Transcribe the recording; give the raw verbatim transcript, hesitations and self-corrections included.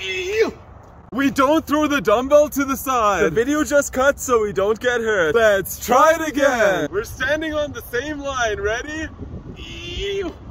We don't throw the dumbbell to the side. The video just cut so we don't get hurt. Let's try it again. We're standing on the same line. Ready?